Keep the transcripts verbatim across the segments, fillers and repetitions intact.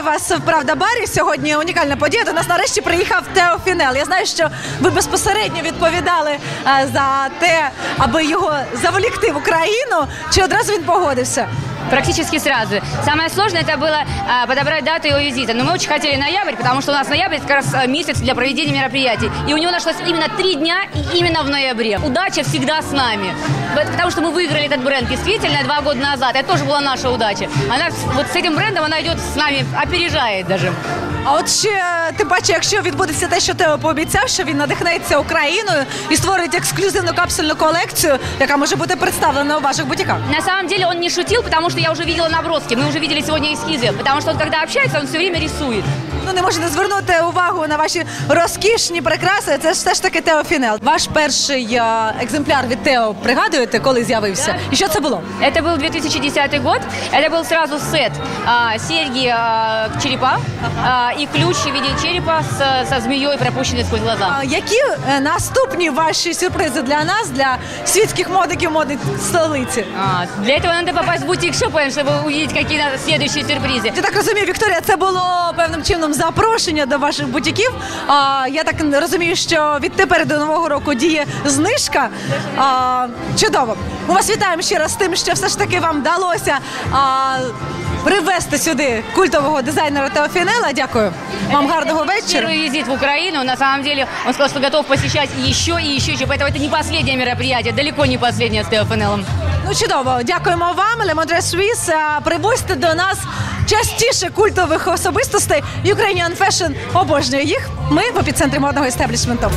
вас в «Правда-барі». Сьогодні унікальна подія. До нас нарешті приїхав Тео Фінел. Я знаю, що ви безпосередньо відповідали а, за те, аби його заволікти в Україну. Чи одразу він погодився? Практически сразу. Самое сложное это было а, подобрать дату его визита. Но мы очень хотели ноябрь, потому что у нас ноябрь как раз месяц для проведения мероприятий. И у него нашлось именно три дня и именно в ноябре. Удача всегда с нами. Потому что мы выиграли этот бренд действительно два года назад. Это тоже была наша удача. Она вот с этим брендом она идет с нами, опережает даже. А от ще, тим паче, якщо відбудеться те, що Тео пообіцяв, що він надихнеться Україною і створить ексклюзивну капсульну колекцію, яка може бути представлена у ваших бутиках. На самом деле он не шутил, потому что я уже видела наброски. Мы уже видели сегодня эскизы. Потому что он, когда общается, он все время рисует. Ну, не можна звернути увагу на ваші розкішні прикраси. Це ж все ж таки Тео Фінел. Ваш перший е, екземпляр від Тео, пригадуєте, коли з'явився? Да. І що це було? Это был две тысячи десятый год. Это был сразу сет. А, серьги а, черепа а, и ключ в виде черепа с, со змеей, пропущенной сквозь глаза. А які е, наступні ваші сюрпризи для нас, для світських модників модної столиці? А, для этого надо попасть в бутик-шоп, чтобы увидеть, какие следующие сюрпризы. Я так розумію, Вікторія, це було певним чином запрошення до ваших бутиків. А, я так розумію, що відтепер до Нового року діє знижка. А, чудово. Ми вас вітаємо ще раз з тим, що все ж таки вам вдалося а, привезти сюди культового дизайнера Тео Фінела. Дякую. Вам гарного вечора. Первый визит в Украину, на самом деле, он сказал, что готов посещать еще и еще, поэтому это не последнее мероприятие, далеко не последнее с Тео Фінелом. Ну, чудово. Дякуємо вам, Le Mode Suisse. Привозьте до нас частіше культових особистостей. Ukrainian Fashion обожнює їх. Ми в епіцентрі модного естеблішменту.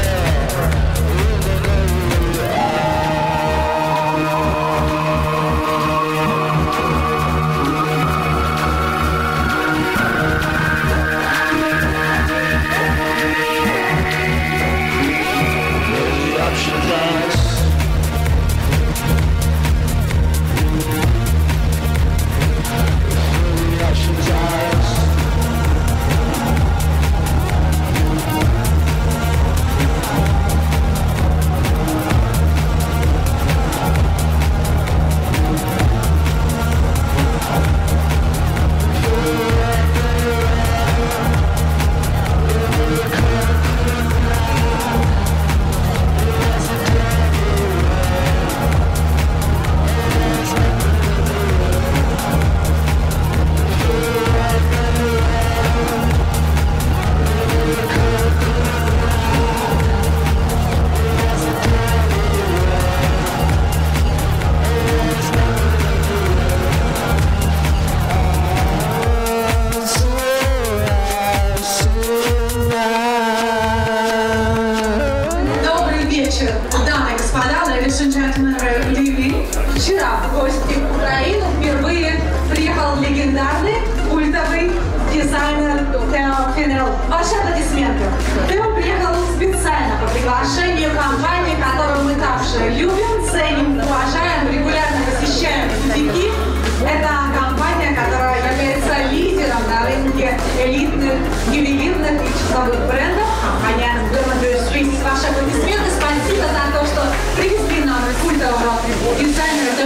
Вчера в гости в Украину впервые приехал легендарный культовый дизайнер Тео Финел. Ваши аплодисменты. Тео приехал специально по приглашению компании, которую мы также любим, ценим, уважаем, регулярно посещаем бутики. Это компания, которая является лидером на рынке элитных, ювелирных и часовых брендов. Компания Le Mode Suisse. Ваши аплодисменты. Спасибо за то, что привезли нам культового дизайнера.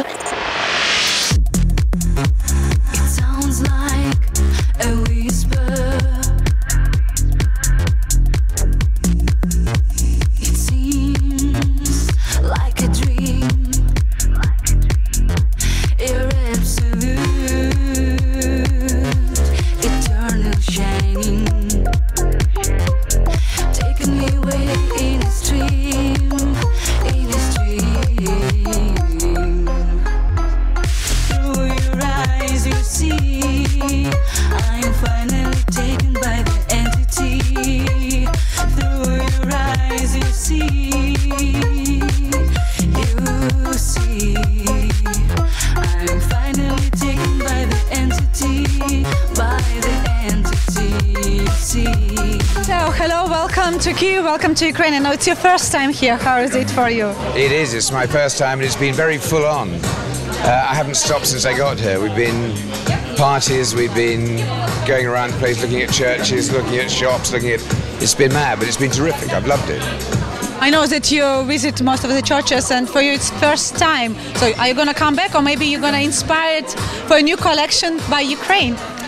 Hello, welcome to Kyiv, welcome to Ukraine. I know it's your first time here. How is it for you? It is. It's my first time, and it's been very full on. Uh, I haven't stopped since I got here. We've been parties, we've been going around the place, looking at churches, looking at shops, looking at... It's been mad, but it's been terrific. I've loved it. I know that you visit most of the churches, and for you it's first time. So are you going to come back, or maybe you're going to inspire it for a new collection by Ukraine?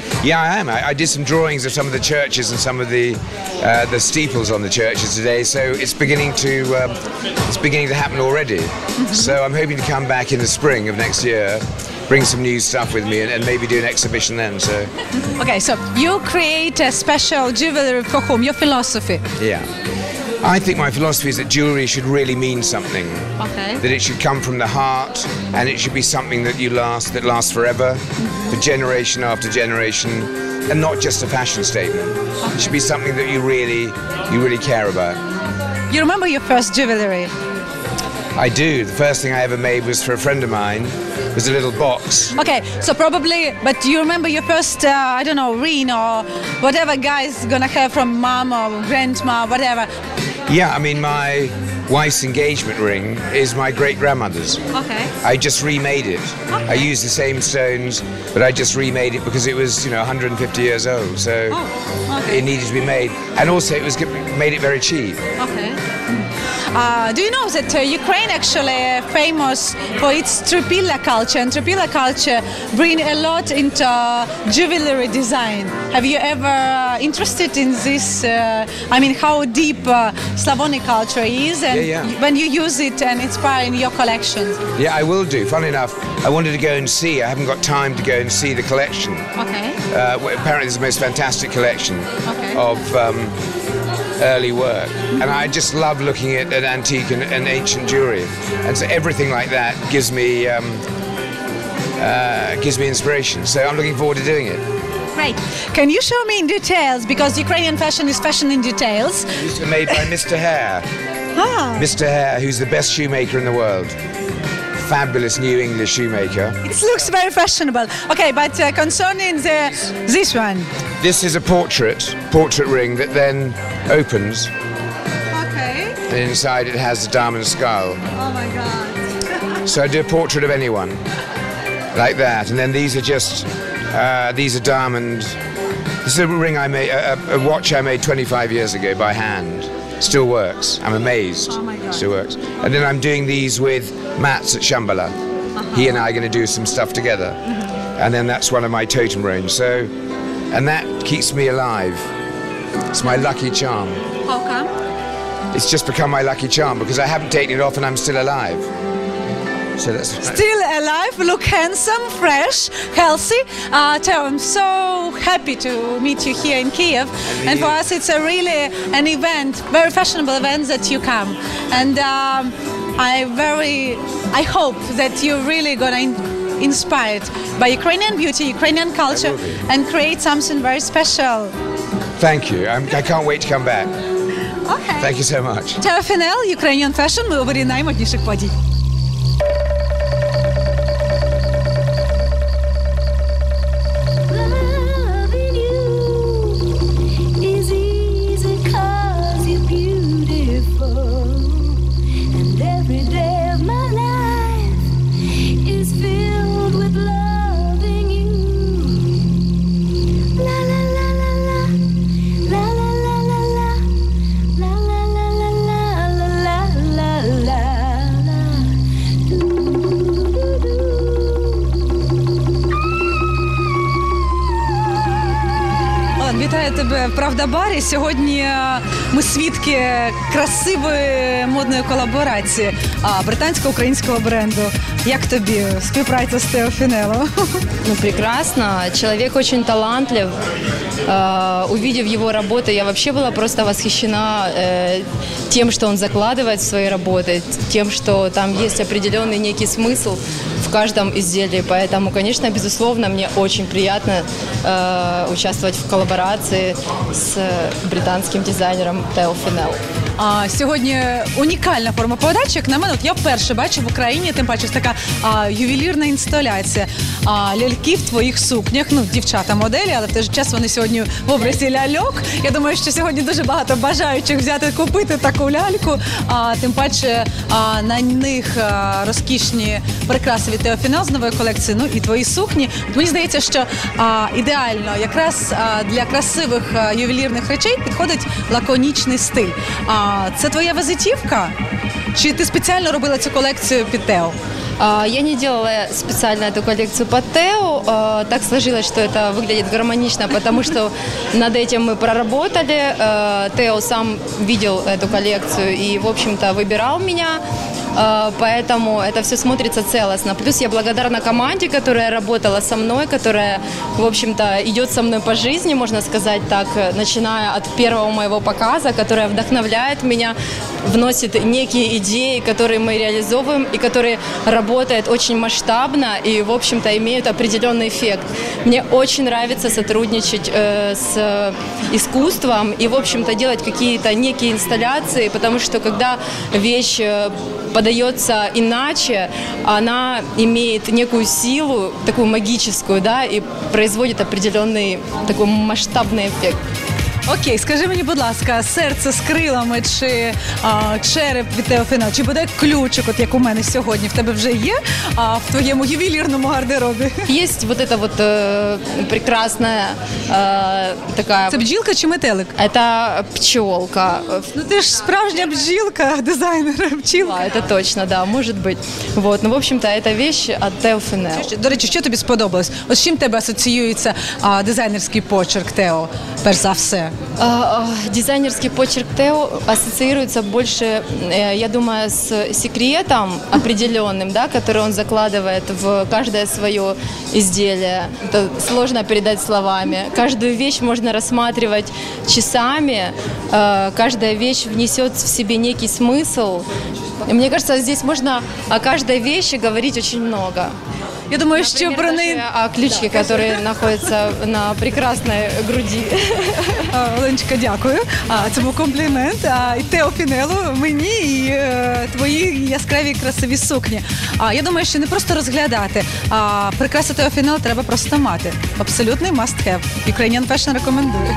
Yeah, I am. I, I did some drawings of some of the churches and some of the uh, the steeples on the churches today. So it's beginning to um, it's beginning to happen already. Mm-hmm. So I'm hoping to come back in the spring of next year, bring some new stuff with me, and, and maybe do an exhibition then. So. Okay, so you create a special jewelry for whom? Your philosophy? Yeah. I think my philosophy is that jewelry should really mean something. Okay. That it should come from the heart, and it should be something that you last, that lasts forever, mm-hmm. for generation after generation, and not just a fashion statement. Okay. It should be something that you really, you really care about. You remember your first jewelry? I do. The first thing I ever made was for a friend of mine. It was a little box. Okay, so probably, but do you remember your first, uh, I don't know, ring or whatever guy's gonna have from mom or grandma, whatever? Yeah, I mean, my wife's engagement ring is my great-grandmother's. Okay. I just remade it. Okay. I used the same stones, but I just remade it because it was, you know, one hundred fifty years old. So oh, okay. It needed to be made. And also, it was made it very cheap. Okay. Uh, do you know that uh, Ukraine actually famous for its tripilla culture, and tripilla culture bring a lot into jewelry design. Have you ever uh, interested in this? Uh, I mean, how deep uh, Slavonic culture is, and yeah, yeah. when you use it and inspire in your collections? Yeah, I will do. Funny enough, I wanted to go and see. I haven't got time to go and see the collection. Okay. Uh, apparently, there's the most fantastic collection okay. of. Um, early work, and I just love looking at, at antique and, and ancient jewelry, and so everything like that gives me um, uh, gives me inspiration. So I'm looking forward to doing it. Great. Can you show me in details, because Ukrainian fashion is fashion in details? These are made by Mister Hare. Ah. Mister Hare, who's the best shoemaker in the world. Fabulous New English shoemaker. It looks very fashionable. Okay, but uh, concerning the this one. This is a portrait, portrait ring that then opens. Okay. And inside it has a diamond skull. Oh my God. So I do a portrait of anyone, like that. And then these are just, uh, these are diamond. This is a ring I made, a, a watch I made twenty-five years ago by hand. Still works. I'm amazed. Oh my God. Still works. And then I'm doing these with Mats at Shambhala. Uh-huh. He and I are going to do some stuff together. Mm-hmm. And then that's one of my totem rings. So, and that keeps me alive. It's my lucky charm. How come? It's just become my lucky charm because I haven't taken it off and I'm still alive. So that's still alive, look handsome, fresh, healthy. Uh, Teo, I'm so happy to meet you here in Kiev. And, and for us, it's a really an event, very fashionable event that you come. And um, I very, I hope that you're really gonna in, inspired by Ukrainian beauty, Ukrainian culture, and create something very special. Thank you. I'm, I can't wait to come back. Okay. Thank you so much. Teo Finel, Ukrainian fashion, ми обері наймодніших подій. Вітаю тебе в Правда-барі. Сьогодні ми свідки красивої модної колаборації британсько-українського бренду. Як тобі співпраця з Тео Финеллом? Ну, прекрасно. Человек очень талантлив. Увидев его работы, я вообще была просто восхищена тем, что он закладывает в свои работы, тем, что там есть определенный некий смысл в каждом изделии. Поэтому, конечно, безусловно, мне очень приятно участвовать в коллаборации с британським дизайнером Тео Финел. А, сьогодні унікальна форма подачі, як на мене. От я вперше бачу в Україні, тим паче, така а, ювелірна інсталяція а, ляльки в твоїх сукнях. Ну, дівчата-моделі, але в той же час вони сьогодні в образі ляльок. Я думаю, що сьогодні дуже багато бажаючих взяти, купити таку ляльку. А, тим паче а, на них а, розкішні прикраси від Тео Финел з нової колекції, ну і твої сукні. От мені здається, що а, ідеально якраз а, для красивих а, ювелірних речей підходить лаконічний стиль. А, це твоя візитівка? Чи ти спеціально робила цю колекцію під Тео? А, Я не делала специально эту коллекцию по Тео. А, Так сложилось, что это выглядит гармонично, потому что над этим мы проработали. А, Тео сам видел эту коллекцию и, в общем-то, выбирал меня. А, Поэтому это все смотрится целостно. Плюс я благодарна команде, которая работала со мной, которая, в общем-то, идет со мной по жизни, можно сказать так, начиная от первого моего показа, которая вдохновляет меня, вносит некие идеи, которые мы реализовываем и которые работают очень масштабно и, в общем-то, имеют определенный эффект. Мне очень нравится сотрудничать э, с искусством и, в общем-то, делать какие-то некие инсталляции, потому что когда вещь э, подается иначе, она имеет некую силу, такую магическую, да, и производит определенный такой масштабный эффект. Окей, скажи мені, будь ласка, серце з крилами чи а, череп від Тео Фенел, чи буде ключик, от як у мене сьогодні, в тебе вже є а, в твоєму ювелірному гардеробі? Есть вот эта вот э, прекрасная э, такая... Це бджілка чи метелик? Это пчелка. Ну ти ж справжня бджілка, дизайнер, бджілка. Да, это точно, да, может быть. Вот, ну, в общем-то, это вещь от Тео Фенел. До речі, що тобі сподобалось? От з чим тебе асоціюється а, дизайнерський почерк Тео, перш за все? А, а, Дизайнерский почерк Тео ассоциируется больше, э, я думаю, с секретом определенным, да, который он закладывает в каждое свое изделие. Это сложно передать словами. Каждую вещь можно рассматривать часами. Э, Каждая вещь внесет в себе некий смысл. И мне кажется, здесь можно о каждой вещи говорить очень много. Я думаю, що Например, про неї... даже о ключике, который находится на прекрасной груди. А, Оленочка, дякую. А, це був комплімент. А, і Тео Фінелу, мені і е, твої яскраві красиві сукні. А, я думаю, що не просто розглядати, а прикраси Тео Фінелу треба просто мати. Абсолютний must have. Ukrainian Fashion рекомендую.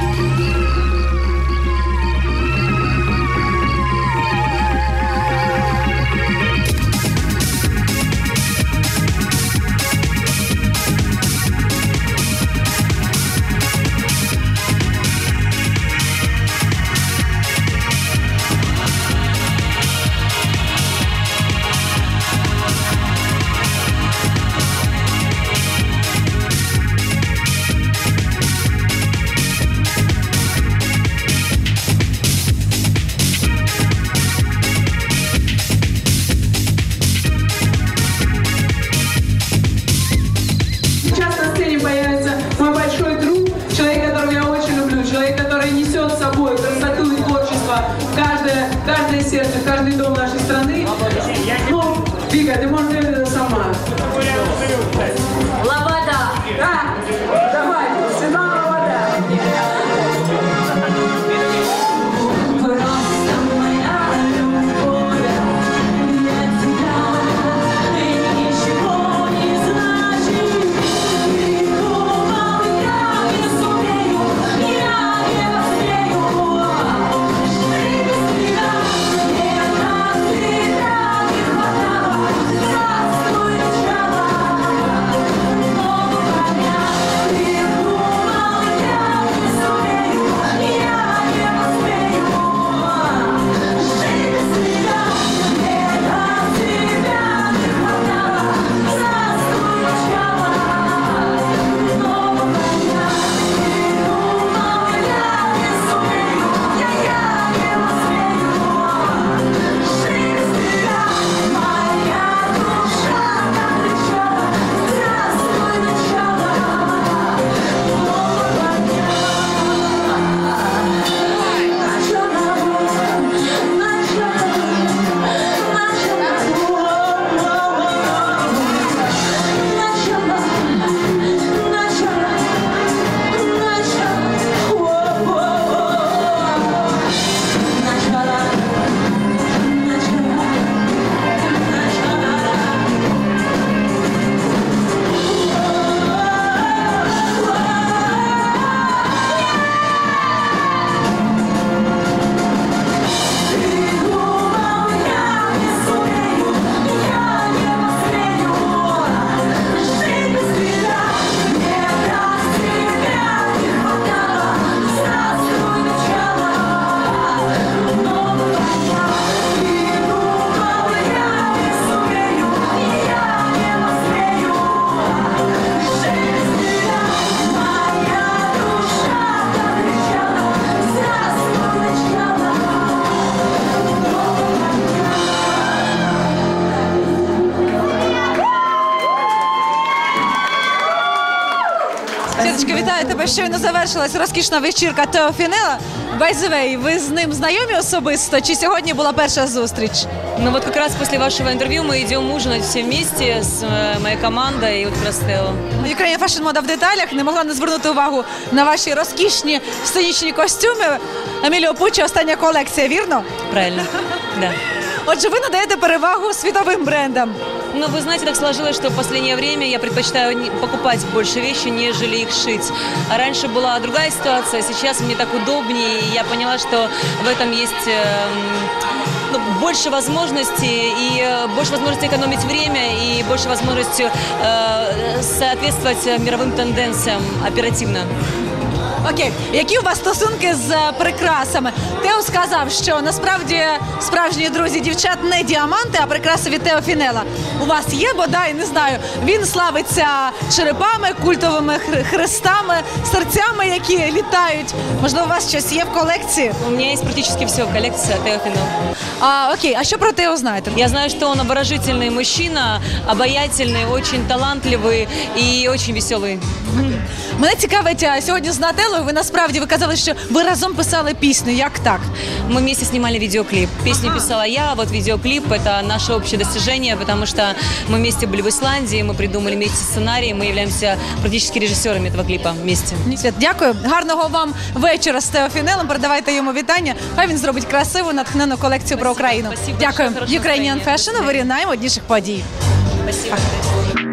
Світочка, вітаю тебе. Щойно завершилась розкішна вечірка Тео Фінела. By the way, ви з ним знайомі особисто? Чи сьогодні була перша зустріч? Ну вот как раз после вашего интервью мы идем ужинать все вместе с э, моей командой и вот как раз Тео. Ukrainian Fashion Мода в деталях не могла не звернути увагу на ваші розкішні сценічні костюми. Еміліо Пуччі, остання колекція, вірно? Правильно, да. Отже, ви надаєте перевагу світовим брендам. Но вы знаете, так сложилось, что в последнее время я предпочитаю не- покупать больше вещи, нежели их шить. А раньше была другая ситуация, сейчас мне так удобнее, и я поняла, что в этом есть эм, ну, больше возможностей, и э, больше возможностей экономить время, и больше возможностей э, соответствовать э, мировым тенденциям оперативно. Окей, які у вас стосунки з е, прикрасами? Тео сказав, що насправді справжні друзі дівчат не діаманти, а прикраси від Тео Фінела. У вас є, бодай, не знаю, він славиться черепами, культовими хр- хрестами, серцями, які літають. Можливо, у вас щось є в колекції? У меня есть практически все в коллекции от Тео Финел. А, окей, а що про Тео знаєте? Я знаю, что он обворожительный мужчина, обаятельный, очень талантливый и очень веселый. Мене цікавить, а, сьогодні з Нателлою ви насправді ви казали, що ви разом писали пісню. Як так? Мы вместе снимали видеоклип. Песню писала я, а вот видеоклип – это наше общее достижение, потому что мы вместе были в Исландии, мы придумали вместе сценарий, мы являемся практически режиссерами этого клипа вместе. Свят, дякую. Гарного вам вечора з Тео Фінелем. Передавайте йому вітання. Хай він зробить красиву, натхненну колекцію про Спасибо, Україну. спасибо Дякую. большое, хорошего Ukrainian настроения. Fashion, вирі наймодніших подій. Спасибо.